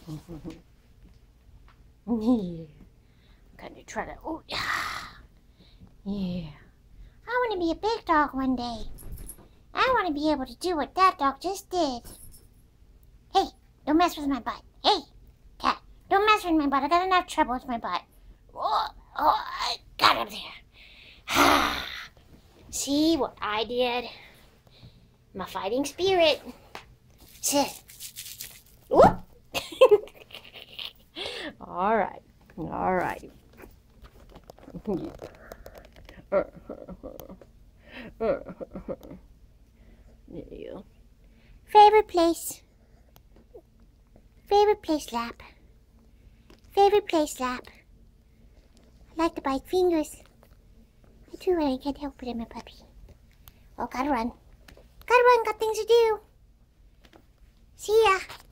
Yeah. I'm gonna try to. Oh, yeah. Yeah. I want to be a big dog one day. I want to be able to do what that dog just did. Hey, don't mess with my butt. Hey, cat, don't mess with my butt. I got enough trouble with my butt. Oh, I got him there. See what I did? My fighting spirit. Sit. Whoop. All right. All right. Yeah. Favorite place? Favorite place, lap. Favorite place, lap. I like to bite fingers. I do, and I can't help it, I'm a puppy. Oh, gotta run. Gotta run, got things to do. See ya.